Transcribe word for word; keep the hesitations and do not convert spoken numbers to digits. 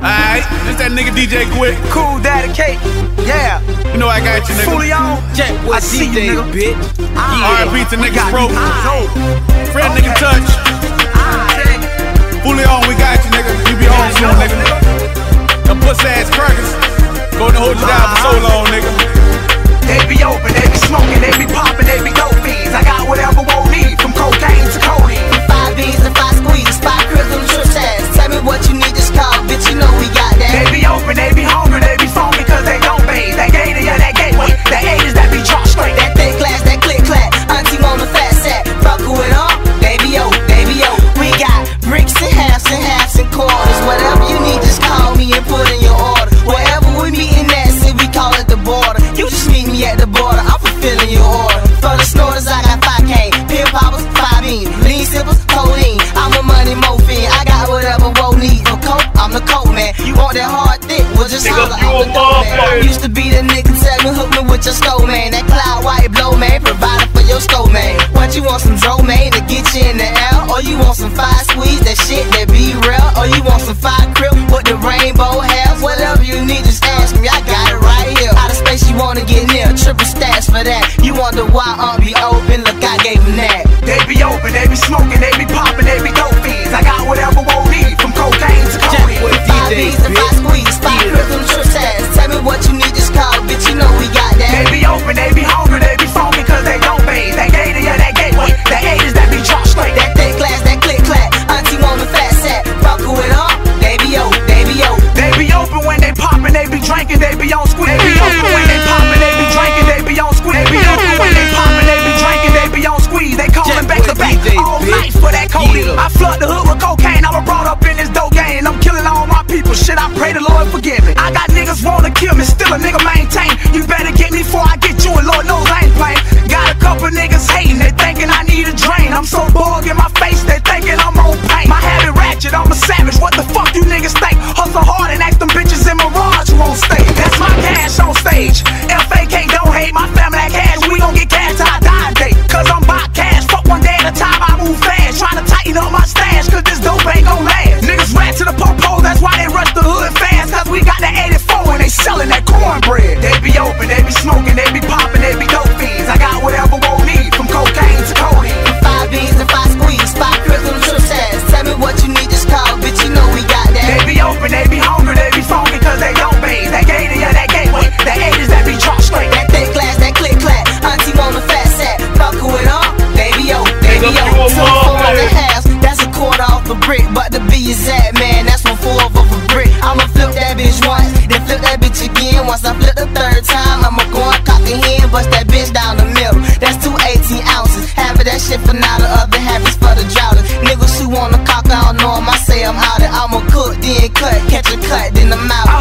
Alright, this that nigga D J Quick. Cool Daddy Cake, yeah. You know I got you, nigga. Fully on, Jack I see D J, you, nigga. bitch. R I P to niggas broke. Friend Okay. nigga touch. Fully on, we got you, nigga. You be on soon, nigga. Them pussy ass crackers gonna hold you down for so long, nigga. They be open, they be smoking, they be popping, they be dope fiends. I got whatever won't need, from cocaine to codeine. Five beans and five squeeze, five crystal trip ass. Tell me what you need, just call, bitch, you know we got that. They be open, they be hungry, they be funky cause they don't bathe. That gator, yeah, that gateway, that haters that be chalk straight. That thick class, that click clack, auntie on the fat sack. Fuck with up, they be open, they be open. We got bricks and halves and halves and quarters. Whatever you need, just call me and put in your order. Wherever we meeting at, see we call it the border. You just meet me at the border, I'm fulfilling your order. For the snorters, I got five K, pill poppers, five beans, lean sippers, codeine. I'm a money morphine, I got whatever won't need. For coke, I'm the coke man. You want that hard thick? Well just holler, I'm the dope man. Used to be the nigga, tell me hook me with your stove man. That cloud white blow man, provided for your stove man. What you want, some dro man to get you in the air? Or you want some five squeeze, that shit that be real? Or you want some five crib with the rainbow hairs? Whatever you need, just ask me, I got it right here. Out of space you wanna get near, triple stats for that. You wonder why I'm be open, look I gave him that. They be open, they be smoking, they be popping, they be dope fiends. I got whatever won't need, from cocaine to codeine. Five beans and five squeeze, five crystal trip ass. Tell me what you need, just call, bitch, you know we got that. They be open, they be hungry, they be funky cause they don't bathe. That gator, yeah, that gateway, that haters that be chalk straight. That thick class, that click clack, auntie on the fat sack. Fuck with up, they be open, they be open. They be open when they poppin', they be drinking, they be on squid. They be open when they poppin', they be drinking, they be on squid. They be open when they poppin', they be drinking, they be on squeeze. They callin' back to back all night for that codeine. I flood the hood with cocaine, I was brought up in this dope game. I'm killing all my people, shit, I pray the Lord forgive me. I got niggas wanna kill me, still a nigga maintain. You better get me before I get you, and Lord knows I ain't playing. Got a couple niggas hating, they thinking I need a drain. I'm so bug in my face, they thinking I'm on pain. My habit ratchet, I'm a savage, what the fuck you niggas think? Hustle hard and ask them bitches in Mirage who won't stay. That's my cash on stage. F A K don't hate, my family that cash, we gon' get cash till I die today. Cause I'm by cash, fuck one day at a time, I move fast. Tryna tighten up my stash, cause this dope ain't gon' last. Niggas ran to the po-po, that's why they rush the hood fast. Cause we got that eighty-four and they sellin' that cornbread. They be open, they be smoking, they be poppin', they be dope fiends. I got whatever won't need, from cocaine to codeine. Five beans and five squeeze, five crystal trip ass. Tell me what you need, just call, bitch, you know we got that. They be open, they be hungry, they be funky cause they don't bathe. That gator, yeah, that gateway, that haters that be chalk straight. That thick glass, that click clack, auntie on the fat sack. Fuck with up, they be open, they be open. Two four and a half, that's a quarter off a brick. But the B is that, man, that's one four of a brick. I'ma flip that bitch once, then flip that bitch again. Once I flip the third time, I'ma go and cock the hand, bust that bitch down the middle. That's two eighteen ounces, half of that shit for now, the other half is for the jouters. Niggas who wanna cock, I don't know 'em, I say I'm out it. I'ma cook, then cut, catch a cut, then I'm out.